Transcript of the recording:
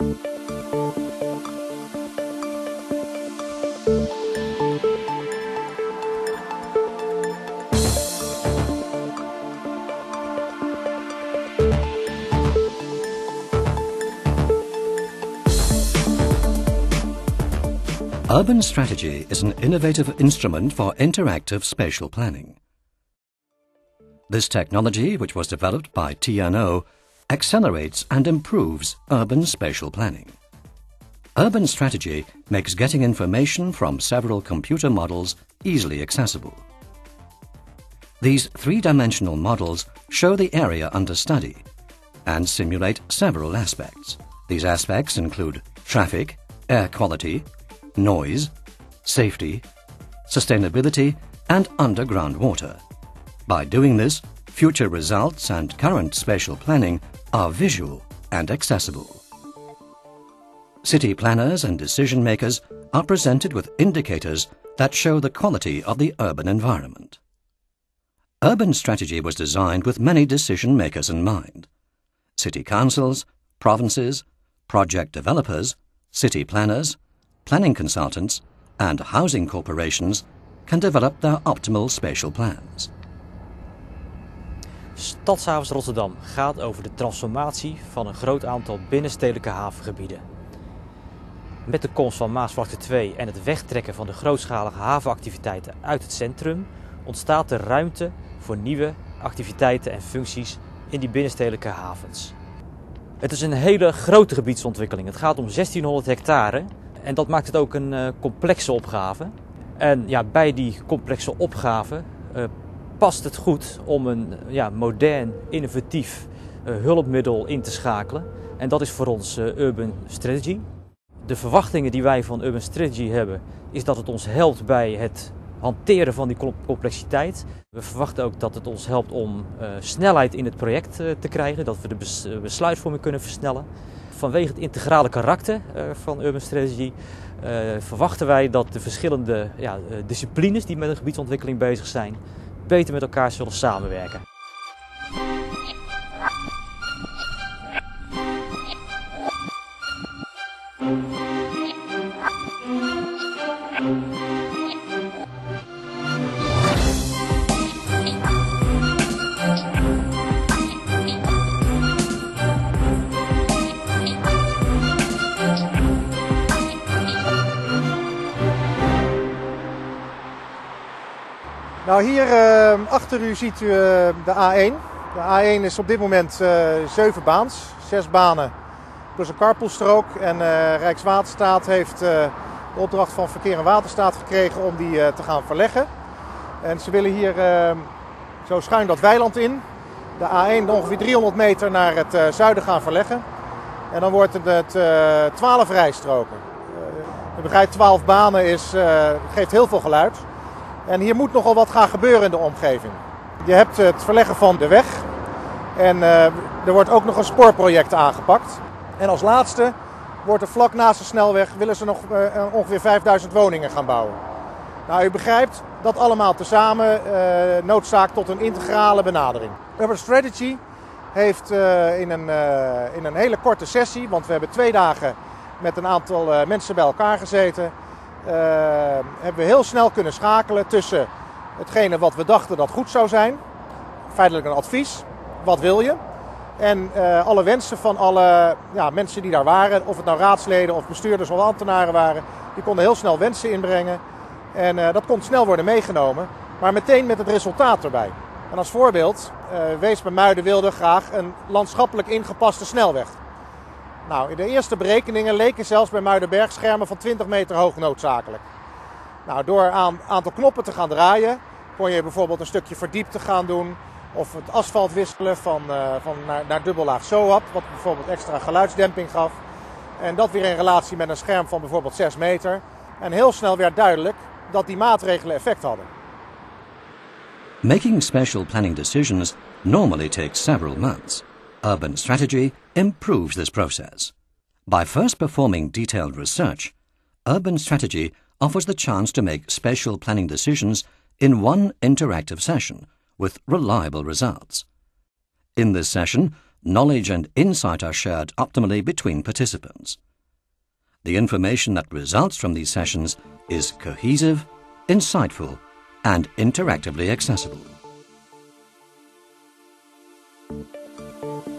Urban strategy is an innovative instrument for interactive spatial planning. This technology, which was developed by TNO, accelerates and improves urban spatial planning. Urban strategy makes getting information from several computer models easily accessible. These three-dimensional models show the area under study and simulate several aspects. These aspects include traffic, air quality, noise, safety, sustainability, and underground water. By doing this, future results and current spatial planning are visual and accessible. City planners and decision makers are presented with indicators that show the quality of the urban environment. Urban strategy was designed with many decision makers in mind. City councils, provinces, project developers, city planners, planning consultants, and housing corporations can develop their optimal spatial plans. Stadshavens Rotterdam gaat over de transformatie van een groot aantal binnenstedelijke havengebieden. Met de komst van Maasvlakte 2 en het wegtrekken van de grootschalige havenactiviteiten uit het centrum ontstaat er ruimte voor nieuwe activiteiten en functies in die binnenstedelijke havens. Het is een hele grote gebiedsontwikkeling. Het gaat om 1600 hectare en dat maakt het ook een complexe opgave. En ja, bij die complexe opgave past het goed om een modern, innovatief hulpmiddel in te schakelen. En dat is voor ons Urban Strategy. De verwachtingen die wij van Urban Strategy hebben, is dat het ons helpt bij het hanteren van die complexiteit. We verwachten ook dat het ons helpt om snelheid in het project te krijgen, dat we de besluitvorming kunnen versnellen. Vanwege het integrale karakter van Urban Strategy verwachten wij dat de verschillende disciplines die met een gebiedsontwikkeling bezig zijn, beter met elkaar zullen samenwerken. Nou, hier achter u ziet u de A1. De A1 is op dit moment 7 baans, 6 banen plus een carpoolstrook. En Rijkswaterstaat heeft de opdracht van Verkeer en Waterstaat gekregen om die te gaan verleggen. En ze willen hier zo schuin dat weiland in, de A1 ongeveer 300 meter naar het zuiden gaan verleggen. En dan wordt het 12 rijstroken. Je begrijpt, 12 banen geeft heel veel geluid. En hier moet nogal wat gaan gebeuren in de omgeving. Je hebt het verleggen van de weg en er wordt ook nog een spoorproject aangepakt. En als laatste wordt er vlak naast de snelweg willen ze nog ongeveer 5000 woningen gaan bouwen. Nou, u begrijpt, dat allemaal tezamen noodzaakt tot een integrale benadering. Urban Strategy heeft in een hele korte sessie, want we hebben 2 dagen met een aantal mensen bij elkaar gezeten, hebben we heel snel kunnen schakelen tussen hetgene wat we dachten dat goed zou zijn, feitelijk een advies, wat wil je, en alle wensen van alle mensen die daar waren, of het nou raadsleden of bestuurders of ambtenaren waren, die konden heel snel wensen inbrengen en dat kon snel worden meegenomen, maar meteen met het resultaat erbij. En als voorbeeld, Weesp en Muiden wilde graag een landschappelijk ingepaste snelweg. Nou, in de eerste berekeningen leken zelfs bij Muidenberg schermen van 20 meter hoog noodzakelijk. Nou, door een aantal knoppen te gaan draaien, kon je bijvoorbeeld een stukje verdiepte gaan doen, of het asfalt wisselen naar dubbellaag SOAP, wat bijvoorbeeld extra geluidsdemping gaf. En dat weer in relatie met een scherm van bijvoorbeeld 6 meter. En heel snel werd duidelijk dat die maatregelen effect hadden. Making spatial planning decisions normally takes several months. Urban strategy improves this process. By first performing detailed research, urban strategy offers the chance to make spatial planning decisions in one interactive session with reliable results. In this session, knowledge and insight are shared optimally between participants. The information that results from these sessions is cohesive, insightful, and interactively accessible.